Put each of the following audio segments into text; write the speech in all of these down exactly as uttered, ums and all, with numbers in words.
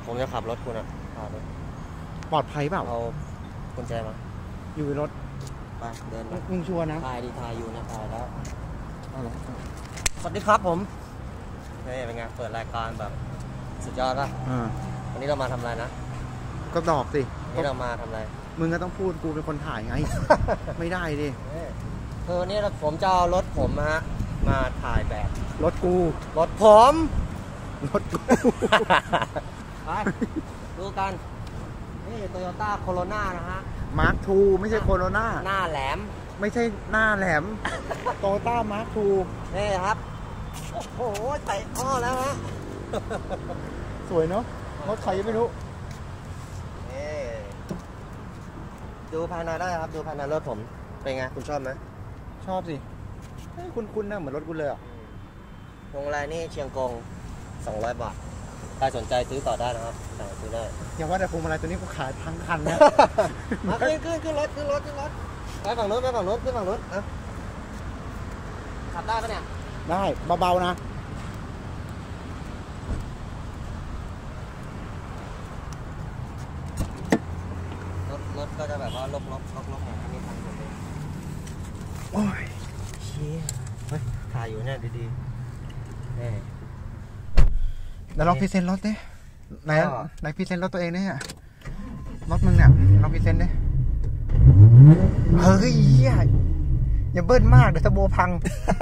ผมจะขับรถคุณอะปลอดภัยเปล่าเอากุญแจมาอยู่ในรถไปเดินมึงชัวร์นะถ่ายดีถ่ายอยู่นะถ่ายแล้วสวัสดีครับผมนี่เป็นไงเปิดรายการแบบสุดยอดป่ะวันนี้เรามาทำอะไรนะก็ตอบสิวันนี้เรามาทำอะไรมึงก็ต้องพูดกูเป็นคนถ่ายไง ไม่ได้ดิคือวันนี้ผมจะเอารถผมฮะมาถ่ายแบบรถกูรถผมรถกูไปดูกันนี่โตโยต้าโคโรนานะฮะมาร์คทูไม่ใช่โคโรนาหน้าแหลมไม่ใช่หน้าแหลมโตโยต้ามาร์คทูนี่ครับโอ้โหใส่อ้อแล้วฮะสวยเนาะรถใครไม่รู้นี่ดูภายในได้ครับดูภายในรถผมเป็นไงคุณชอบไหมชอบสิคุณคุณน่ะเหมือนรถคุณเลยอ่ะพวงมาลัยนี่เชียงกงสองร้อยบาทใครสนใจซื้อต่อได้นะครับสั่งซื้อได้อย่าว่าแต่พวงมาลัยตัวนี้กูขายทั้งคันนะมาขึ้นขึ้นขึ้นรถขึ้นรถขึ้นรถไปฝั่งนู้นไปฝั่งนู้นขึ้นฝั่งนู้นนะขับได้ปะเนี่ยได้เบาๆนะรถรถก็จะแบบว่าลบลบลบลบอย่างนี้ทางผมเลยโอ้ยเชี่ยเฮ้ยถ่ายอยู่เนี่ยดีๆนี่เดี๋ยวลองพรีเซนต์รถดิไหนไหนพรีเซนต์รถตัวเองเนี่ยรถมึงเนี่ยลองพรีเซนต์ดิเฮ้ยอย่าเบิ้ลมากเดี๋ยวตะโบพัง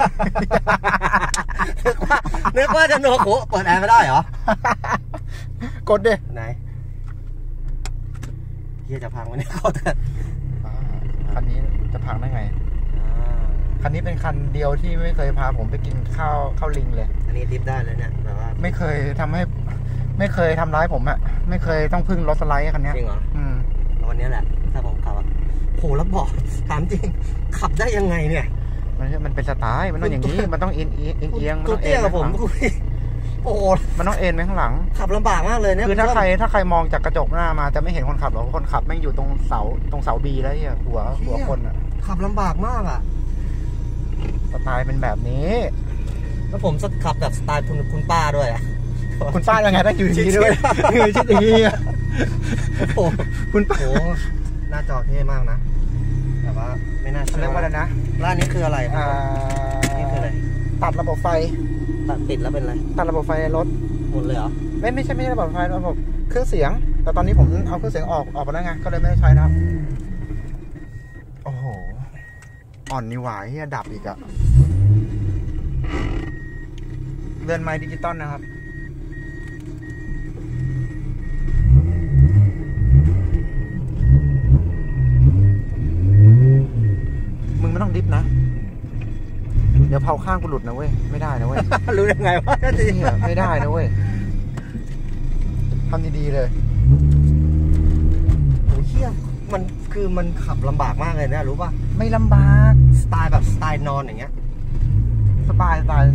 นึกว่านึกว่าจะโนโคเปิดแอร์ไม่ได้เหรอกดดิไหนเฮียจะพังวันนี้เขาเถอะคันนี้จะพังได้ไงคันนี้เป็นคันเดียวที่ไม่เคยพาผมไปกินข้าวข้าวลิงเลยอันนี้ดิฟได้เลยเนี่ยแบบว่าไม่เคยทำให้ไม่เคยทำร้ายผมอะไม่เคยต้องพึ่งรถสไลด์คันนี้จริงเหรออืมวันนี้แหละถ้าผมขับอะโหแล้วบอกถามจริงขับได้ยังไงเนี่ยมันมันเป็นสไตล์มันต้องอย่างนี้มันต้องเอียงเอียงเอียงมันต้องเอ็นกับผมโอ้มันต้องเอ็นไปข้างหลังขับลำบากมากเลยเนี่ยคือถ้าใครถ้าใครมองจากกระจกหน้ามาจะไม่เห็นคนขับหรอกคนขับแม่งอยู่ตรงเสาตรงเสาบีแล้วเหี้ยหัวหัวคนอะขับลำบากมากอะสไตล์เป็นแบบนี้แล้วผมขับแบบสไตล์คุณคุณป้าด้วยอะคุณป้ายังไงได้อยู่ดีด้วยคือชิดอย่างนี้อะโอ้คุณป้าโอ้หน้าจอเท่มากนะแต่ว่าไม่น่าเชื่อเรียกว่าอะไรนะร้านนี้คืออะไรอ่านี่คืออะไรตัดระบบไฟตัดติดแล้วเป็นอะไรตัดระบบไฟในรถหมดเลยเหรอไม่ไม่ใช่ไม่ใช่ระบบไฟระบบเครื่องเสียงแต่ตอนนี้ผมเอาเครื่องเสียงออกออกไปแล้วไงก็เลยไม่ได้ใช้นะโอ้โหอ่อนนี่หวายที่ดับอีกอะเรือนไม้ดิจิตอลนะครับมึงไม่ต้องดิฟนะเดี๋ยวเผาข้างกูหลุดนะเว้ยไม่ได้นะเว้ยรู้ยังไงวะจริงอะไม่ได้นะเว้ยทำดีๆเลยโอ้เชี่ยมันคือมันขับลำบากมากเลยนะรู้ป่ะไม่ลำบากสไตล์แบบสไตล์นอนอย่างเงี้ยสบายสบาย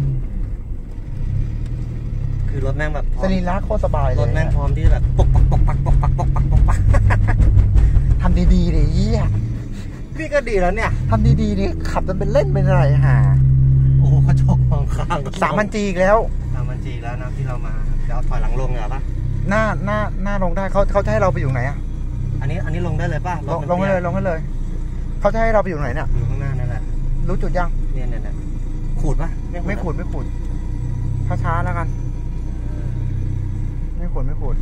คือรถแม่งแบบสรีระโคตรสบายเลยรถแม่งพร้อมที่แบบปกปักปกปักปกปักปกปักปกปักทำดีๆดิยี่พี่ก็ดีแล้วเนี่ยทำดีๆดิขับจนเป็นเล่นเป็นอะไรฮะโอ้เขาชกมองข้างสามพันจีอีกแล้วสามพันจีแล้วนะที่เรามาเดี๋ยวถอยหลังลงเหรอปะหน้าหน้าหน้าลงได้เขาเขาจะให้เราไปอยู่ไหนอ่ะอันนี้อันนี้ลงได้เลยป่ะลงลงให้เลยลงให้เลยเขาจะให้เราไปอยู่ไหนเนี่ยอยู่ข้างหน้านั่นแหละรู้จุดยังเนี่ยเนี่ยเนี่ยขูดป่ะไม่ขูดไม่ขูดช้าๆแล้วกันไม่ขูดไม่ขูด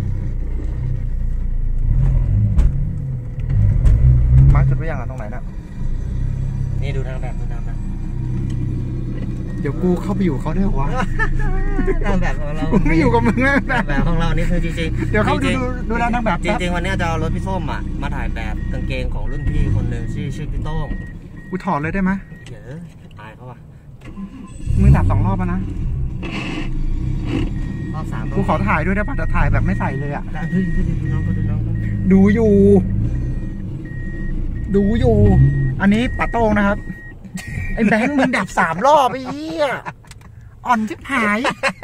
มาร์คจุดไว้ยังอ่ะตรงไหนน่ะนี่ดูทางแบบดูทางแบบเดี๋ยวกูเข้าไปอยู่เขาได้หรอวะทางแบบของเราไม่อยู่กับมึงนะแบบของเรานี่คือจริงๆเดี๋ยวเขาดูดูแลทางแบบจริงๆวันนี้จะเอารถพี่ส้มอ่ะมาถ่ายแบบกางเกงของรุ่นพี่คนหนึ่งชื่อชื่อพี่โต้งกูถอดเลยได้ไหมเดี๋ยวตายเขาอ่ะมือดับสองรอบนะรอบสามกูขอถ่ายด้วยได้ป่ะจะถ่ายแบบไม่ใส่เลยอ่ะดูน้องก็ดูน้องดูอยู่ดูอยู่อันนี้ป๋าโต้งนะครับไอ้แบงค์มึงดับสามรอบไอ้เหี้ยอ่อนชิบหาย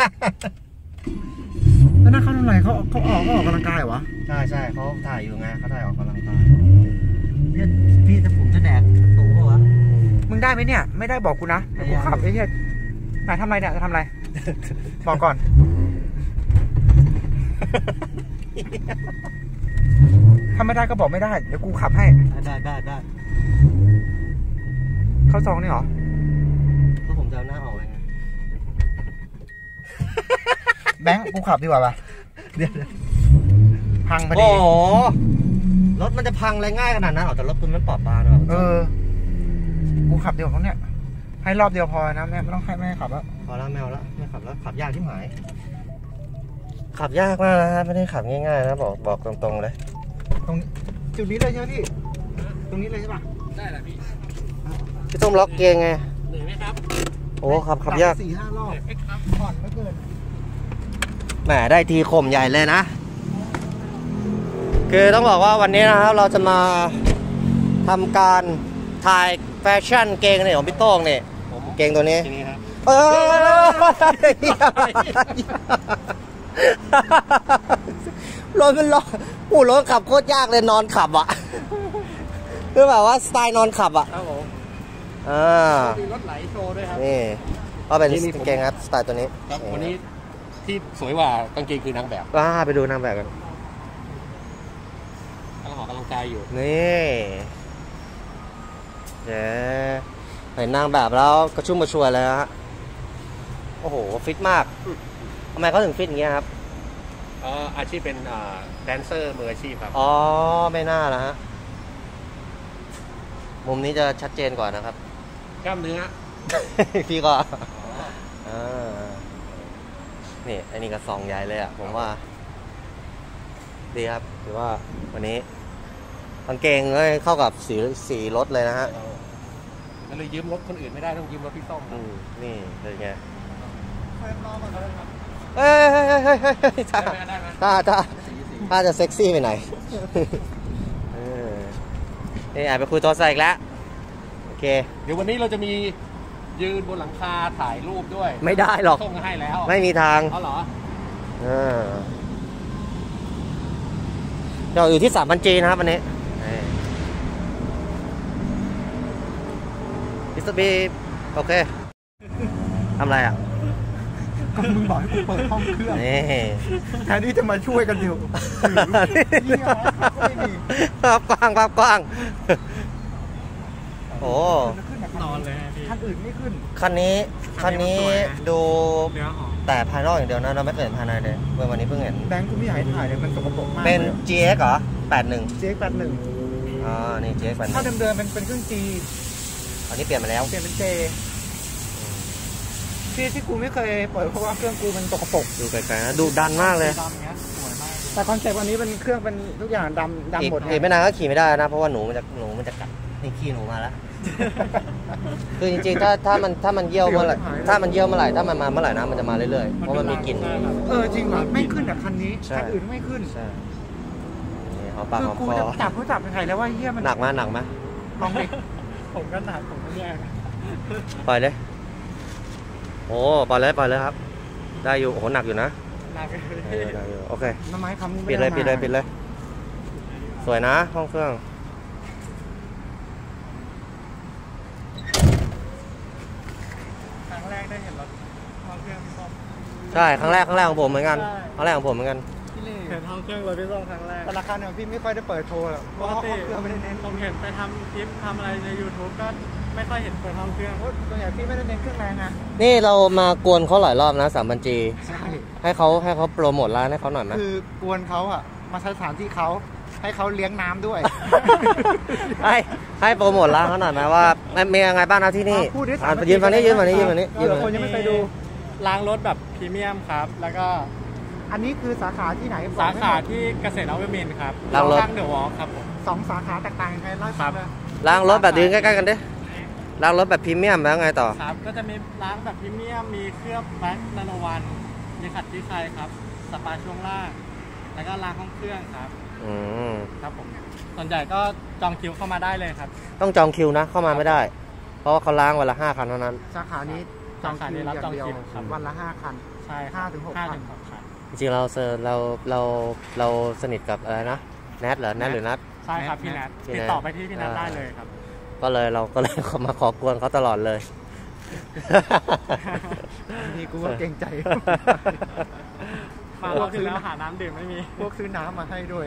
แล้วนั่นเขาทำไรเขาเขาออกเขาออกกำลังกายวะใช่ใช่เขาถ่ายอยู่ไงเขาถ่ายออกกำลังกายพี่พี่จะผมจะแดกตูป่ะวะมึงได้ไหมเนี่ยไม่ได้บอกกูนะกูขับไอ้เหี้ยไหนทำไรเนี่ยจะทำไรบอกก่อนถ้าไม่ได้ก็บอกไม่ได้เดี๋ยวกูขับให้ได้ได้ได้เข้าซองนี่หรอก็ผมจะเอาหน้าออกเลยไงแบงค์กูขับดีกว่าป่ะเดี๋ยวพังพอดีโอ้โหรถมันจะพังอะไรง่ายขนาดนั้นเอาแต่รถคุณมันปลอดบางเลยเออกูขับเดียวของเนี้ยให้รอบเดียวพอนะแม่ไม่ต้องให้แม่ขับแล้วพอแล้วแมวแล้วไม่ขับแล้วขับยากที่หมายขับยากมากนะไม่ได้ขับง่ายๆนะบอกบอกตรงๆเลยตรงจุดนี้เลยใช่ไหมพี่ตรงนี้เลยใช่ป่ะได้แหละพี่พี่ต้องล็อกเกียร์ไงเหนื่อยไหมครับโอ้ขับขับยากสี่ห้ารอบผ่อนไม่เกินแหมได้ทีข่มใหญ่เลยนะคือต้องบอกว่าวันนี้นะครับเราจะมาทำการถ่ายแฟชั่นเกงเนี่ยของพี่โต้งเนี่ยเกงตัวนี้เออรถมันรถโอ้รถขับโคตรยากเลยนอนขับอ่ะคือแบบว่าสไตล์นอนขับอ่ะครับผมอ่ามีรถไหลโชว์ด้วยครับนี่ก็เป็นเกงครับสไตล์ตัวนี้วันนี้ที่สวยกว่ากางเกงคือนางแบบว้าไปดูนางแบบกันกำลังออกกำลังกายอยู่นี่เจ๊เห็นนางแบบแล้วกระชุ่มกระชวยเลยฮะโอ้โหฟิตมากทำไมเขาถึงฟิตอย่างเงี้ยครับเอ่ออาชีพเป็นแดนเซอร์มืออาชีพครับอ๋อไม่น่าละฮะมุมนี้จะชัดเจนกว่านะครับกล้ามเนื้อพี่ก็นี่ไอ้นี่ก็ซองใหญ่เลยอ่ะผมว่าดีครับถือว่าวันนี้กางเกงก็เข้ากับสีสีรถเลยนะฮะก็เลยยืมรถคนอื่นไม่ได้ต้องยืมรถพี่ต้อมนี่เป็นไงเฮ้ยถ้าถ้าถ้าถ้าจะเซ็กซี่ไปไหนนี่อาจไปคุยโทรศัพท์อีกแล้วโอเคเดี๋ยววันนี้เราจะมียืนบนหลังคาถ่ายรูปด้วยไม่ได้หรอกส่งให้แล้วไม่มีทางอ๋อเหรอเออเราอยู่ที่สามพันจีนะครับวันนี้มิสเตอร์บีโอเคทำอะไรอ่ะก็มึงบอกให้กูเปิดห้องเครื่องนี่แทนที่จะมาช่วยกันอยู่ภาพกว้างภาพกว้างโอ้นอนเลยพี่คันอื่นไม่ขึ้นคันนี้คันนี้ดูแต่ภายนอกอย่างเดียวนะเราไม่เคยเห็นภายในเลยเมื่อวันนี้เพิ่งเห็นแบงค์กูไม่อยากให้ถ่ายเลยมันสกปรกมากเป็น จี เอ็กซ์ เหรอแปดสิบเอ็ดจี เอ็กซ์ แปดสิบเอ็ดอ๋อนี่ จี เอ็กซ์ แปดสิบเอ็ดถ้าเดิมๆเป็นเป็นเครื่อง G อันนี้เปลี่ยนมาแล้วเปลี่ยนเป็น J ที่ที่กูไม่เคยเปิดเพราะว่าเครื่องกูมันสกปรกดูไกลๆนะดูดันมากเลยแต่คอนเซ็ปต์วันนี้เป็นเครื่องเป็นทุกอย่างดำดำหมดอีกไม่นานก็ขี่ไม่ได้นะเพราะว่าหนูมันจะหนูมันจะกัดนี่ขี้หนูมาแล้วคือจริงๆถ้าถ้ามันถ้ามันเยี่ยวเมื่อไหร่ถ้ามันเยี่ยวเมื่อไหร่ถ้ามันมาเมื่อไหร่นะมันจะมาเรื่อยๆเพราะมันมีกลิ่นเออจริงเหรอไม่ขึ้นแบบคันนี้คันอื่นไม่ขึ้นใช่นี่เขาปากเขาคอจับเขาจับเป็นไงแล้วว่าเยี่ยมันหนักไหมหนักไหมลองดิผมก็หนักผมก็แย่ปล่อยเลยโอ้ปล่อยเลยปล่อยเลยครับได้อยู่โอ้โหหนักอยู่นะหนักได้อยู่โอเคน้ำไม้คำปิดเลยปิดเลยปิดเลยสวยนะห้องเครื่องครั้งแรกได้เห็นรถห้องเครื่องพี่ส้มใช่ครั้งแรกครั้งแรกของผมเหมือนกันครั้งแรกของผมเหมือนกันเห็นห้องเครื่องรถพี่ส้มครั้งแรกแต่ราคาเนี่ยพี่ไม่ค่อยได้เปิดโชว์หรอกเพราะห้องเครื่องไม่ได้เน้นผมเห็นไปทำคลิปทำอะไรใน ยูทูบ ก็ไม่ค่อยเห็นเปิดห้องเครื่องส่วนใหญ่พี่ไม่ได้เน้นเครื่องแรงนะนี่เรามากวนเขาหลายรอบนะสามพันจีให้เขาให้เขาโปรโมทร้านให้เขาหน่อยไหมคือกวนเขาอ่ะมาใช้สถานที่เขาให้เขาเลี้ยงน้ำด้วยให้ให้โปรโมทร้านเขาหน่อยไหมว่ามียังไงบ้างนะที่นี่ยืนฝั่งนี้ยืนฝั่งนี้ยืนฝั่งนี้ยืนคนยังไม่ไปดูล้างรถแบบพรีเมียมครับแล้วก็อันนี้คือสาขาที่ไหนสาขาที่เกษตรนวมินทร์ครับล้างรถเดอะวอล์กครับผมสองสาขาแตกต่างกันไงเล่าให้ฟังเลยล้างรถแบบยืนใกล้ๆกันดิล้างรถแบบพรีเมียมแล้วไงต่อครับก็จะมีล้างแบบพรีเมียมมีเคลือบแบ็คนาโนวันมีขัดที่ใครครับสปาช่วงล่างแล้วก็ล้างห้องเครื่องครับอืมครับผมส่วนใหญ่ก็จองคิวเข้ามาได้เลยครับต้องจองคิวนะเข้ามาไม่ได้เพราะว่าเขาล้างวันละห้าคันเท่านั้นสาขานี้จองคิวอย่างเดียววันละห้าคันใช่ห้าถึงหกคันจริงๆเราเราเราเราสนิทกับอะไรนะแนทเหรอแนทหรือนัทใช่ครับพี่แนทติดต่อไปที่พี่แนทได้เลยครับก็เลยเราก็เลยมาขอกวนเขาตลอดเลยนี่กูก็เกรงใจมารอบที่แล้วหาน้ำดื่มไม่มีพวกซื้อน้ำมาให้ด้วย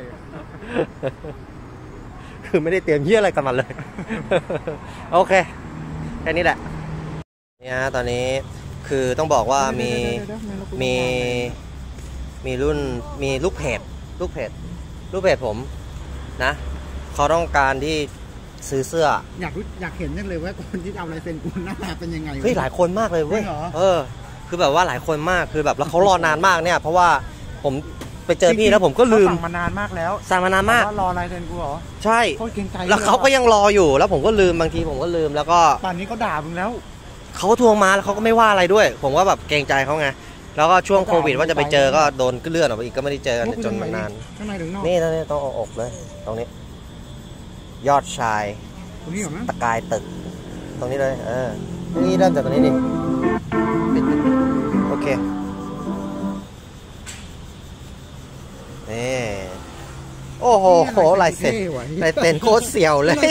คือไม่ได้เตรียมเยี่ยอะไรกันมาเลย โอเคแค่นี้แหละเนี่ยตอนนี้คือต้องบอกว่ามีมีมีรุ่นมีลูกเพจลูกเพจลูกเพจผมนะเขาต้องการที่ซื้อเสื้ออยากอยากเห็นนั่นเลยว่าคนที่เอาลายเซ็นกูหน้าตาเป็นยังไงเฮ้ยหลายคนมากเลยเว้ยเออคือแบบว่าหลายคนมากคือแบบแล้วเขารอนานมากเนี่ยเพราะว่าผมไปเจอพี่แล้วผมก็ลืมสั่งมานานมากแล้วสั่งมานานมากรอลายเซ็นกูเหรอใช่แล้วเขาก็ยังรออยู่แล้วผมก็ลืมบางทีผมก็ลืมแล้วก็ป่านนี้เขาด่ามึงแล้วเขาทวงมาแล้วเขาก็ไม่ว่าอะไรด้วยผมก็แบบเกรงใจเขาไงแล้วก็ช่วงโควิดว่าจะไปเจอก็โดนก็เลื่อนออกไปอีกก็ไม่ได้เจอกันจนนานข้างในถึงนอกนี่นี่ต้องเอาอกเลยตรงนี้ยอดชายตรงนี้เหรอมั้งตะกายตึกตรงนี้เลยเออนี่เริ่มจากตรงนี้ดิโอเคนี่โอ้โหลายเซ็นลายเซ็นโคตรเสี่ยวเลย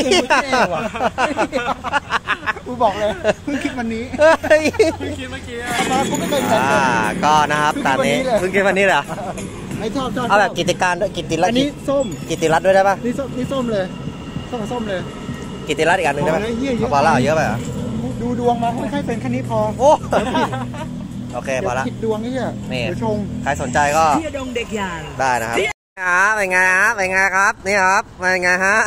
กูบอกเลยเพิ่งคิดวันนี้เพิ่งคิดเมื่อกี้มากูไม่เคยอ่าก็นะครับตอนนี้เพิ่งคิดวันนี้เหรอไม่ชอบชอบเอาแบบกิจการด้วยกิติรัตน์อันนี้ส้มกิติรัตน์ด้วยได้ป่ะนี่ส้มนี่ส้มเลยส้มส้มเลยกิติรัตน์อีกอันหนึ่งได้ไหมเอาพอแล้วเยอะไปเหรอดูดวงมาไม่ใช่เป็นแค่นี้พอโอ้โอเคพอละผิดดวงนี่เนี่ยนี่ใครสนใจก็ได้นะครับเป็นไงฮะเป็นไงครับนี่ครับเป็นไงฮะ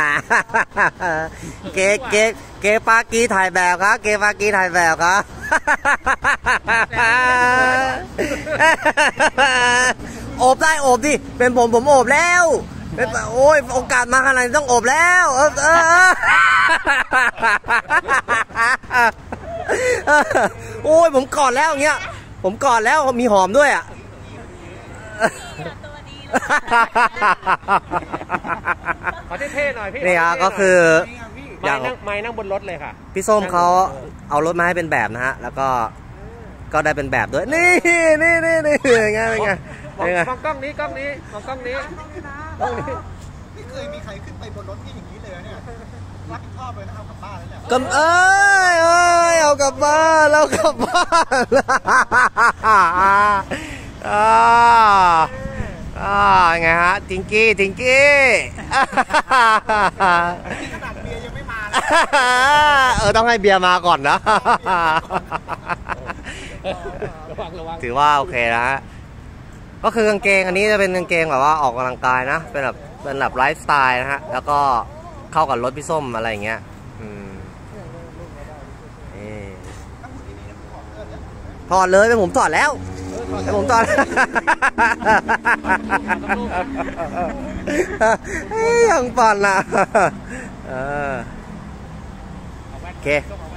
เกเกเกปากีถ่ายแบบครับเกปากีถ่ายแบบครับโอบได้โอบดิเป็นผมผมโอบแล้วโอ้ยโอกาสมาขนาดนี้ต้องโอบแล้วเออโอ้ยผมกอดแล้วอย่างเงี้ยผมกอดแล้วมีหอมด้วยอ่ะขอเท่ๆหน่อยพี่นี่ฮะก็คืออย่างไม้นั่งบนรถเลยค่ะพี่ส้มเขาเอารถมาให้เป็นแบบนะฮะแล้วก็ก็ได้เป็นแบบด้วยนี่นี่นี่นี่ไงเป็นไงมองกล้องนี้กล้องนี้มองกล้องนี้กล้องนี้ไม่เคยมีใครขึ้นไปบนรถที่อย่างนี้เลยเนี่ยรับผิดชอบเลยนะเอากลับบ้านแล้วเนี่ยกำเอ้ยเอ้ยเอากลับบ้านเรากลับบ้านอ่าอ่าไงฮะจิงกี้จิงกี้ขนาดเบียร์ยังไม่มาเออต้องให้เบียร์มาก่อนนะถือว่าโอเคนะก็คือกางเกงอันนี้จะเป็นกางเกงแบบว่าออกกำลังกายนะเป็นแบบเป็นแบบไลฟ์สไตล์นะฮะแล้วก็เข้ากับรถพี่ส้มอะไรอย่างเงี้ยถอดเลยเป็นผมถอดแล้วเป็นผมถอดยังปั่นอ่ะโอเค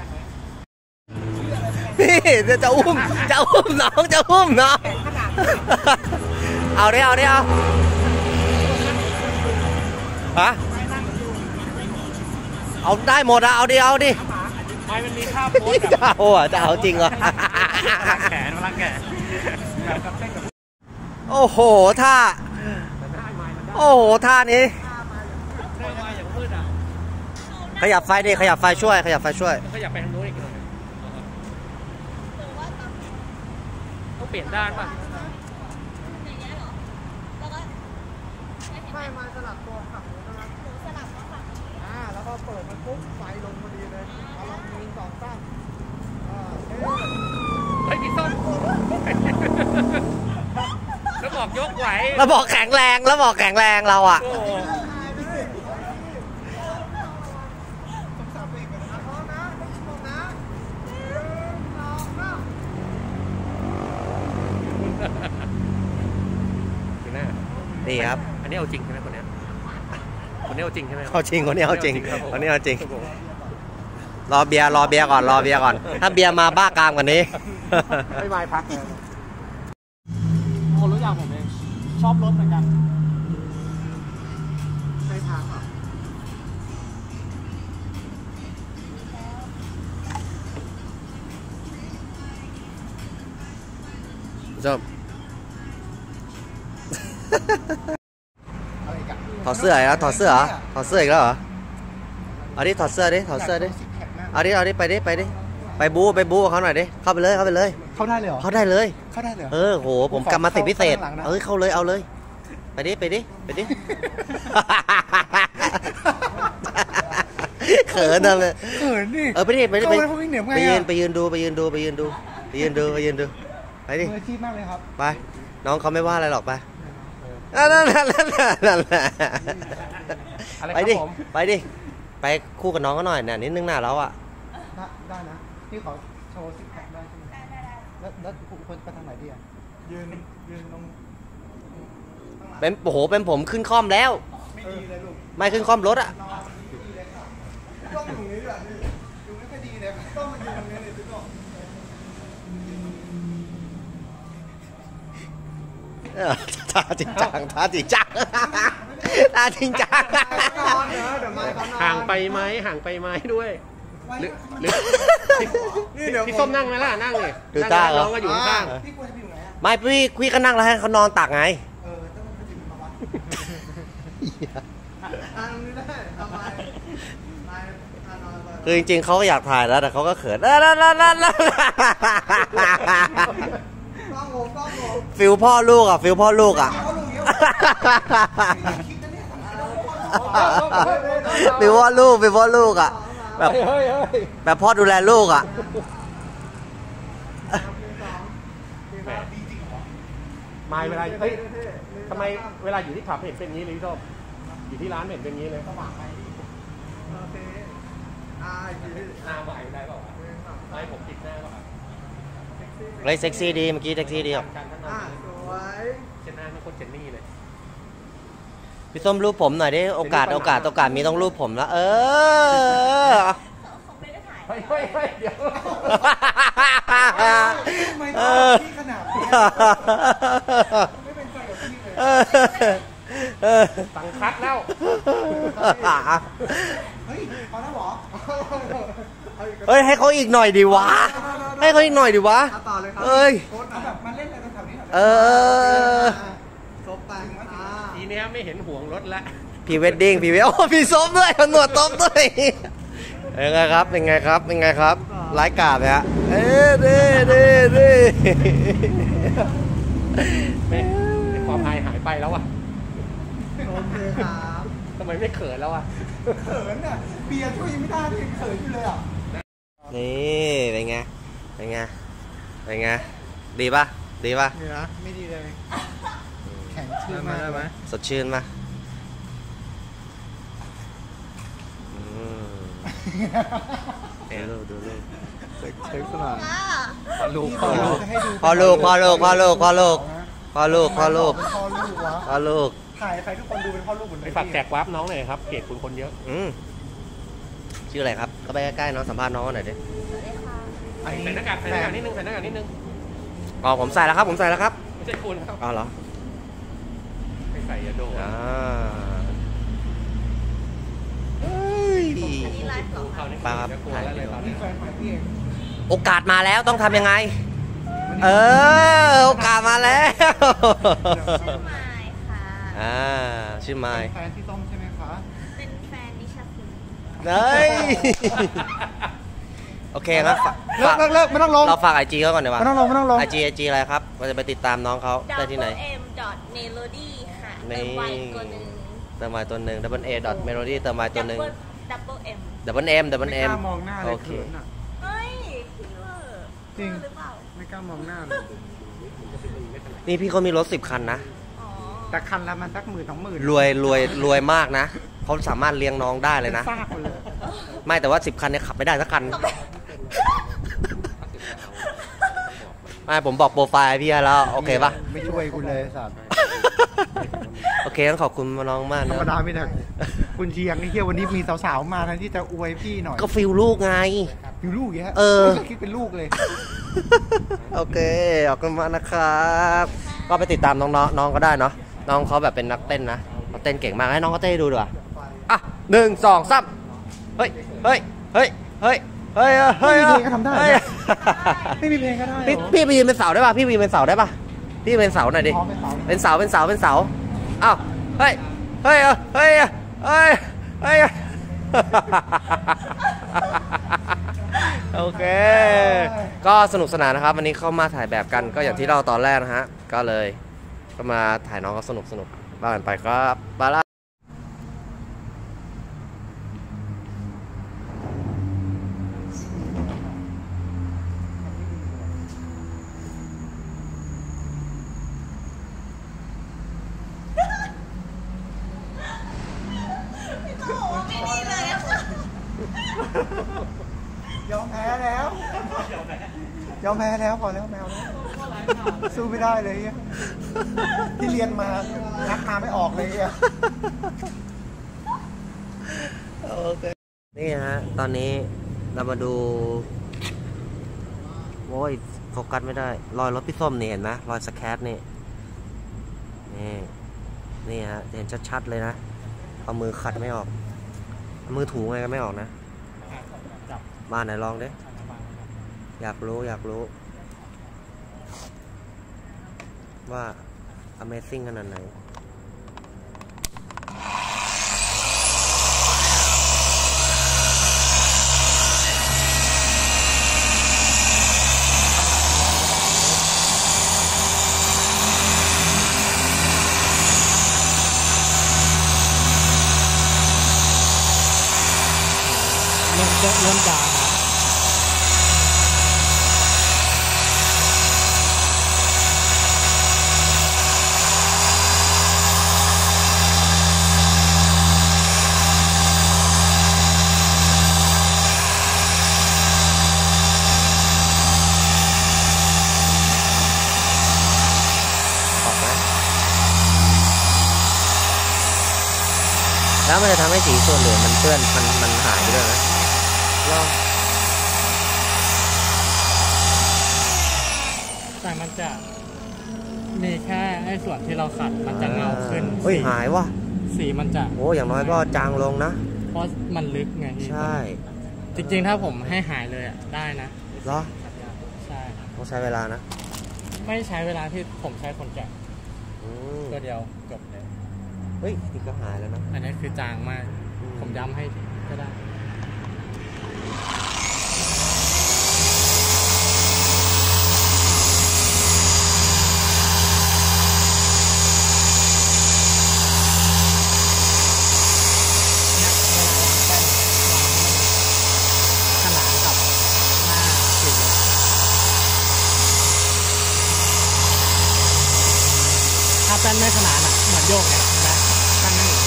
พี่จะอุ้มจะอุ้มน้องจะอุ้มน้องเอาดิเอาดิเอาฮะเอาได้หมดอะเอาดิเอาดิไม่มันมีท่าโพสจะเอาอ่ะจะเอาจริงเหรอแขนรังแขนโอ้โหท่าโอ้โหท่านี้ขยับไฟดิขยับไฟช่วยขยับไฟช่วยขยับไปทางโน้นอีกหน่อยต้องเปลี่ยนด้านป่ะไม่มาสลับตัวขับหนูนะครับหนูสลับตัวขับอ่าแล้วก็เปิดมันปุ๊บไฟลงพอดีเลยเอาลองยิงสองตั้งเฮ้ยพี่ส้มแล้วบอกยกไหวแล้วบอกแข็งแรงแล้วบอกแข็งแรงเราอ่ะดีครับอันนี้เอาจริงใช่ไหมคนนี้คนนี้เอาจริงใช่ไหมเอาจริงคนนี้เอาจริงคนนี้เอาจริงรอเบียร์รอเบียร์ก่อนรอเบียร์ก่อนถ้าเบียร์มาบ้ากามกว่านี้ไม่ไม่พักคนรู้อย่างผมเองชอบรถเหมือนกันใช่พักชอบถอดเสื้อแล้วถอดเสื้อเหรอถอดเสื้ออีกแล้วเหรอเอาดิถอดเสื้อดิถอดเสื้อดิเอาดิเอาดิไปดิไปดิไปไปบู๊ไปบู๊กับเขาหน่อยดิเข้าไปเลยเข้าไปเลยเข้าได้เลยเหรอเข้าได้เลยเข้าได้เลยเหรอเออโหผมกรรมสิทธิ์พิเศษเข้าข้างหลังนะเอ้ยเข้าเลยเอาเลยไปดิไปดิไปดิ เขินทำเลยเขินดิเออไปดิไปดิเข้าไปไปเขาวิ่งเหนียวไงไปยืนอะไปยืนดูไปยืนดูไปยืนดูไปยืนดูไปยืนดูไปดิมืออาชีพมากเลยครับไปน้องเขาไม่ว่าอะไรหรอกไปนั่นนั่นนั่นนั่นนั่นอะไรไปครับดิผมไปดิไปคู่กับน้องก็หน่อยเนี่ยนิดนึงหน้าเราอ่ะได้ได้นะพี่ขอโชว์ซิกแพคได้ใช่ไหมแล้วแล้วควรไปทางไหนดีอ่ะยืนยืนตรงเป็นโอ้โหเป็นผมขึ้นคล่อมแล้วไม่ดีเลยลูกไม่ขึ้นคล่อมรถอ่ะต้องอยู่นี้ด้วยนี่อยู่ไม่ค่อยดีเลยต้องมาอยู่ตรงนี้เลยทุกคนเออท่าจริงจังท่าจริงจังท่าจริงจังห่างไปไหมห่างไปไหมด้วยหรือหรือพี่ส้มนั่งไหมล่ะนั่งเลยดูต้าเหรน้อองก็อยู่ข้างพี่ควรจะไปอยู่ไหนอ่ะไม่พี่พี่ก็นั่งแล้วให้เขานอนตักไงเออต้องมันจะมีมาวัดอ่าตรงนี้ได้ทำไมนายนอนเลยคือจริงๆเขาก็อยากถ่ายแล้วแต่เขาก็เขินนั่นนั่นนั่นนั่นต้องงงต้องงงฟิลพ่อลูกอ่ะฟิลพ่อลูกอ่ะเขาดูเยอะคิดนะเนี่ยฟิลพ่อลูกฟิลพ่อลูกอ่ะแบบเฮ้ยเฮ้ยแบบพ่อดูแลลูกอ่ะมาเวลาเฮ้ยทำไมเวลาอยู่ที่ผับเห็นเป็นอย่างนี้เลยพี่ส้มอยู่ที่ร้านเห็นเป็นอย่างนี้เลยสว่างไหมโอเคอ่าอีกทีหน้าไหวได้เปล่าวะไม่ผมติดหน้าเปล่าวะเฮ้ยเซ็กซี่ดีเมื่อกี้เซ็กซี่ดีอ่ะการทั้งอ่านั้นสวยเจนหน้าไม่คนเจนนี่เลยพี่ส้มรูปผมหน่อยดิโอกาสโอกาสโอกาสมีต้องรูปผมแล้วเออเฮ้ยเฮ้ยเฮ้ยเดี๋ยวทำไมต้องพี่ขนาดนี้ไม่เป็นใจกับพี่เลยสั่งคัดแล้วเฮ้ยพอแล้วเหรอเฮ้ยให้เขาอีกหน่อยดิวะให้เขาอีกหน่อยดิวะต่อเลยครัเอ้ยโค้ดเอาแบบมาเล่นอะไรแถวนี้หน่อยเออซบไปอ่าทีเนี้ยไม่เห็นห่วงรถแล้วพรีเวดดิ้งพรีเวดโอ้พี่ส้มด้วยเอาหนวดต้มด้วยเป็นไงครับเป็นไงครับเป็นไงครับร้ายกาจเลยฮะเอ้ยเด้เด้เด้ไม่ความอายหายไปแล้วอ่ะโอเคครับทำไมไม่เขินแล้วอ่ะเขินอ่ะเบียร์ช่วยยังไม่ได้ที่เขินอยู่เลยอ่ะนี่เป็นไงเป็นไงเป็นไงดีป่ะดีป่ะนี่นะไม่ดีเลยแข็งชื่อมากได้ไหมสดชื่นป่ะอืมดูดูลูกเช็คสนามพอลูกพอลูกพ่อลูกพ่อลูกพ่อลูกพ่อลูกพ่อลูกพ่อลูกพ่อลูกวะพ่อลูกถ่ายใครทุกคนดูเป็นพ่อลูกหมดเลยไปฝากแจกวาร์ปน้องหน่อยครับเพจคุณคนเยอะอืมชื่ออะไรครับก็ไปใกล้ๆน้องสัมภาษณ์น้องหน่อยดิอันนี้ใส่หน้ากากใส่หน้ากากนิดนึงใส่หน้ากากนิดนึงอ๋อผมใส่แล้วครับผมใส่แล้วครับไม่ใช่คุณครับอ๋อเหรอไม่ใส่ยาโดนอ่าเฮ้ยเขาเนี่ยปาครับจะกลัวแล้วเลยตอนนี่นี้แฟนใหม่พี่เองโอกาสมาแล้วต้องทำยังไง เออโอกาสมาแล้วชื่อไมค์ค่ะอ่าชื่อไมค์แฟนที่ต้มใช่ไหมคะเป็นแฟนนิชาคุณเฮ้ยโอเคครับฝากเลิกเลิกเลิกไม่ต้องลงเราฝากไอจีเขาก่อนดีกว่าไม่ต้องลงไม่ต้องลงไอจีไอจีอะไรครับเราจะไปติดตามน้องเขาได้ที่ไหน double m dot melody ค่ะนี่เติมไวตัวหนึ่งเติมไมตัวหนึ่ง double a dot melody เติมไมตัวหนึ่ง double m double m double ไม่ m กล้ามองหน้าเลโอย เคเขินอ่ะเฮ้ยคิดว่าจริงหรือเปล่าไม่กล้ามองหน้าเลยนี่พี่เขามีรถสิบคันนะอ๋อแต่คันละมันสักหมื่นสองหมื่นรวยรวยรวยมากนะเขาสามารถเลี้ยงน้องได้เลยนะซากหมดเลยไม่แต่ว่าสิบคันเนี่ยขับไม่ได้สักคัน ไม่ผมบอกโปรไฟล์พี่ให้แล้ว โอเคปะไม่ช่วยคุณเลยสัตว์โอเคต้องขอบคุณน้องมากธรนะรมดาไม่ได้คุณเชียงไอ้เหี้ยวันนี้มีสาวๆมาแทนที่จะอวยพี่หน่อยก็ฟิลลูกไงอยู่ลูกอย่างเงี้ยเออคิดเป็นลูกเลยโอเคขอบคุณมากนะครับ ก็ไปติดตามน้องๆน้องก็ได้เนาะน้องเขาแบบเป็นนักเต้นนะเขาเต้นเก่งมากให้น้องเขาเต้นให้ดูดีกว่าอ่ะหนึ่งสองสามเฮ้ยเฮ้ยเฮ้ยเฮ้ยเฮ้ยเฮ้ยไม่มีเพลงก็ทำได้เฮ้ยไม่มีเพลงก็ได้เหรพี่อพี่ไปยืนเป็นเสาได้ป่ะพี่ไปยืนเป็นเสาได้ป่ะพี่เป็นเสาหน่อยดิพร้อมเป็นเสาเป็นเสาเป็นเสาเป็นเสาอ้าวเฮ้ยเฮ้ยเฮ้ยเฮ้ยเฮ้ยโอเค ก็สนุกสนานนะครับ วันนี้เข้ามาถ่ายแบบกันก็อย่างที่เราตอนแรกนะฮะ ก็เลยก็มาถ่ายน้องก็สนุกสนุกบ้านไปครับบาร่ายอมแพ้แล้ว ยอมแพ้แล้วพอแล้วแมวแล้วสู้ไม่ได้เลยอ่ะที่เรียนมานักมาไม่ออกเลยอ่ะโอเคนี่ฮะตอนนี้เรามาดูโอ้ยโฟกัสไม่ได้รอยรถพี่ส้มนี่เห็นไหมรอยสแครนี่นี่นี่ฮะเห็นชัดๆเลยนะเอามือขัดไม่ออกเอามือถูไงก็ไม่ออกนะมาไหนลองดิอยากรู้อยากรู้ว่า Amazing ขนาดไหนเริ่มจะเริ่มจางแล้วมันจะทำให้สีส่วนเหลืองมันเปื้อนมันมันหายไปด้วยไหมลองแต่มันจะมีแค่ไอ้ส่วนที่เราขัดมันจะเงาขึ้นเฮ้ยสีหายว่ะสีมันจะโอ้อย่างน้อยก็จางลงนะเพราะมันลึกไงพี่ใช่จริงๆถ้าผมให้หายเลยอ่ะได้นะเหรอใช่ต้องใช้เวลานะไม่ใช้เวลาที่ผมใช้คนแกะอืมตัวเดียวจบเลยเฮ้ยนี่ก็หายแล้วนะอันนี้คือจางมาก ผมย้ำให้ก็ได้ขนานกับหน้าสีถ้าแป้นไม่ขนานอ่ะเหมือนโยกเนี่ยนะแป้นไม่อยู่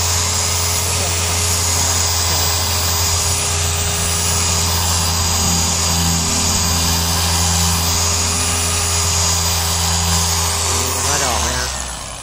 ดูกันว่าจะออกไหมฮะ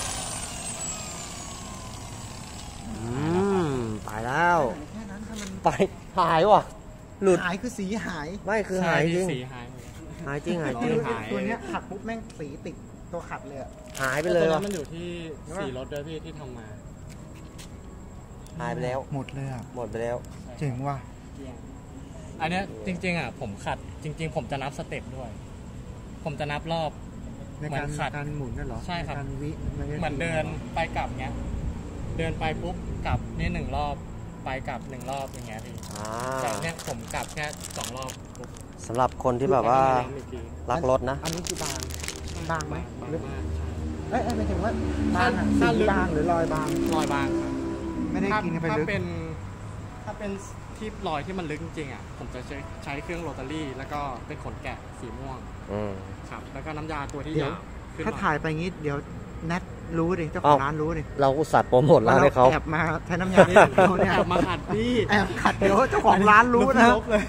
อืมไปแล้วแค่นั้นถ้ามันไปหายว่ะหลุดหายคือสีหายไม่คือหายจริงสีหายหายจริงหายจคืริงอตัวเนี้ยขัดปุ๊บแม่งสีติดตัวขัดเลยอะหายไปเลยตัวว่ะนั้นมันอยู่ที่สีรถด้วยพี่ที่ทำมาหายไปแล้วหมดเลยอ่ะหมดไปแล้วเจ๋งว่ะอันเนี้ยจริงๆอ่ะผมขัดจริง ๆ ผมจะนับสเต็ปด้วย ผมจะนับรอบในการเหมือนขัดการหมุนนั่นเหรอใช่ครับนการวิเหมือนเดินไปกลับเงี้ย เดินไปปุ๊บกลับนี่หนึ่งรอบไปกลับหนึ่งรอบอย่างเงี้ยพี่อ่าแต่เนี้ยผมกลับแค่สองรอบปุ๊บสำหรับคนที่แบบว่าแล้วก็มย้ำอีกทีรักรถนะอันนี้คือบางบางไหมบางหรือมากใช่เอ้ยเอ้ยหมายถึงว่าบางอะถ้าสีลึกบางหรือรอยบางรอยบางครับไม่ได้กินไปถ้าลึกเป็นถ้าเป็นที่รอยที่มันลึกจริงๆอ่ะผมจะใช้ใช้เครื่องโรตารี่ แล้วก็เป็นขนแกะสีม่วงอืมครับ แล้วก็น้ำยาตัวที่เดี๋ยยาว วขึ้นถ้าหน่อยถ่ายไปงี้เดี๋ยวแนทรู้ดิเจ้าขอเอ้างร้านรู้ดิเราอุตส่าห์โปรโมทร้านให้เขาแอบมาใช้น้ำยาที่เราเนี่ยแอบมาขัดพี่แอบขัดเดี๋ยวเจ้าของร้านรู้นะลบเลย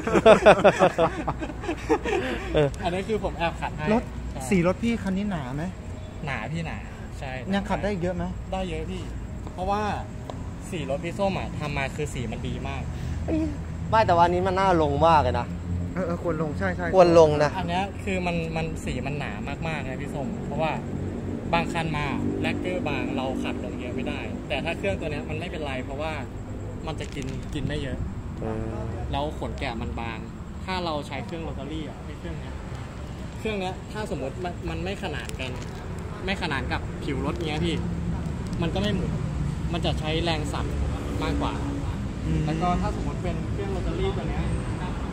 อันนี้คือผมแอบขัดให้รถใช่สีรถพี่คันนี้หนาไหมหนาพี่หนาใช่ยังขัดได้เยอะไหมได้เยอะพี่ เพราะว่าสีรถพี่ส้มอ่ะทำมาคือสีมันดีมากไม่แต่วันนี้มันน่าลงมากเลยนะเออเออควรลงใช่ใช่ควรลงนะอันเนี้ยคือมันมันสีมันหนามากๆนะพี่ส้มเพราะว่าบางคันมาแลกเกอร์บางเราขัดลงเยอะไม่ได้ แต่ถ้าเครื่องตัวเนี้ยมันไม่เป็นไร เพราะว่ามันจะกินกินไม่เยอะอืมแล้วขนแกะมันบาง ถ้าเราใช้เครื่องโรตารี่อ่ะไอ้เครื่องเนี้ยเครื่องเนี้ยถ้าสมมติมันมันไม่ขนานกัน ไม่ขนานกับผิวรถเนี้ยพี่ มันก็ไม่หมุนมันจะใช้แรงสั่นมากกว่าอืมแล้วก็ถ้าสมมติเป็นเครื่องโรตารี่ตัวเนี้ยม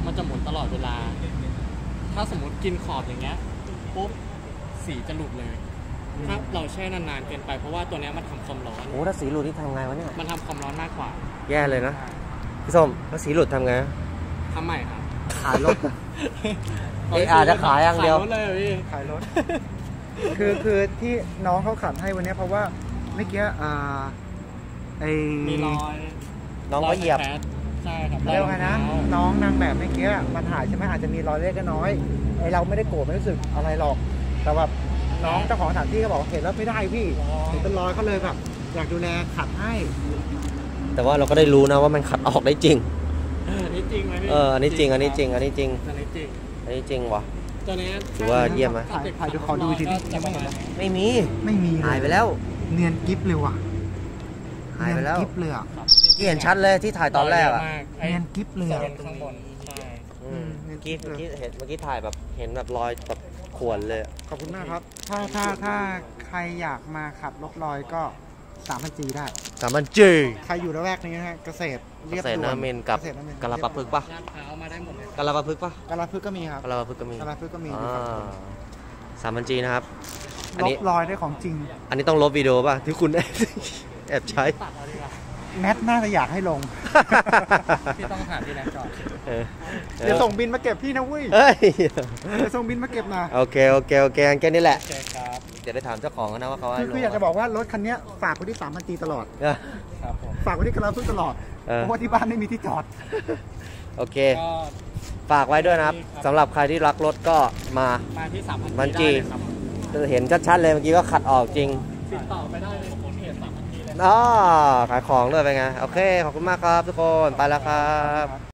มันจะหมุนตลอดเวลา ถ้าสมมติกินขอบอย่างเงี้ยปุ๊บสีจะหลุดเลยถ้าเราแช่นานๆเกินไปเพราะว่าตัวเนี้ยมันทำความร้อนโอ้ถ้าสีหลุดนี่ทำไงวะเนี่ยมันทำความร้อนมากกว่าแย่เลยนะพี่ส้มถ้าสีหลุดทำไงทำใหม่ครับขายรถเอ๊ะอาจจะขายอย่างเดียวขายรถเลยเหรอพี่ขายรถ คือคือที่น้องเขาขับให้วันนี้เพราะว่าเมื่อกี้อ่าไอมีรอยน้องเขาเหยียบแผลใช่ครับเรียกว่าไงนะรอยรองเท้าน้องนางแบบเมื่อกี้มันถ่ายใช่ไหมอาจจะมีรอยเล็กน้อยไอเราไม่ได้โกรธไม่รู้สึกอะไรหรอก แต่ว่าน้องเจ้าของสถานที่ก็บอกว่าเห็นแล้วไม่ได้พี่เห็นเป็นรอยเขาเลยแบบอยากดูแลขัดให้แต่ว่าเราก็ได้รู้นะว่ามันขัดออกได้จริงเอออันนี้จริงไหมพี่เอออันนี้จริงอันนี้จริงอันนี้จริงอันนี้จริงอันนี้จริงว่ะตัวเนี้ยถือว่าเยี่ยมไหมถ่ายถ่ายดูขอดูทีนี้ก็จะประมาณนี้ไม่มีไม่มีเลหายไปแล้วเนียนกิฟเลยว่ะหายไปแล้วเนีนกิฟเลยอ่ะครับที่เห็นชัดเลยที่ถ่ายตอนแรกอะยมากไอ้เนียนกิฟเลยโซอ่ะนข้างบนใช่อืมอืมเมื่อกี้เมื่อกี้เห็นเมื่อกี้ถ่ายแบบเห็นแบบรอยแบบข่วนเลยอะขอบคุณมากครับ ถ้าถ้าถ้าใครอยากมาขับลบรอยก็สามพันจีได้สามพันจีใครอยู่ระแวกนี้นะฮะเกษตรเกเรียบษตรด่วนนาเมนกับเษตรนเมนกะลาปะพึกษ์ปะลาดพร้าวมาได้หมดเลยกะลาปะพึกษ์ปะกาลาพึกษ์ก็มีครับกะลาปะพึกษ์ก็มีกาลาพึกษ์ก็มีอ่อยู่ฝั่งาสามพันจีนะครับ อันลนี้บรอยได้ของจริงอันนี้ต้องลบวิดีโอป่ะที่คุณ แอบใช้ตัดเอาดีกว่าแนทน่าจะอยากให้ลงพี่ต้องหาที่ไหนก่อนเออเดี๋ยวส่งบินมาเก็บพี่นะเว้ยเอ้ยเดี๋ยวส่งบินมาเก็บนะโอเคโอเคโอเคงั้นแค่นี้แหละโอเคครับเดี๋ยวได้ถามเจ้าของกันนะว่าเขาให้คือลงคืออยากจะบอกว่ารถคันนี้ฝากไว้ที่สามพันจีตลอดเออครับผมฝากไว้ที่กาลาพึกษ์ตลอดเออเพราะว่าที่บ้านไม่มีที่จอดโอเคก็ฝากไว้ด้วยนะครับสำหรับใครที่รักรถก็มามาที่สามพันมันจีได้เลยครับจะเห็นชัดๆเลยเมื่อกี้ว่าขัดออกจริงติดต่อไปได้เลยผมเพจสามพันทีเลยอ๋อขายของด้วยเป็นไง โอเค ขอบคุณมากครับทุกคน ไปแล้วครับ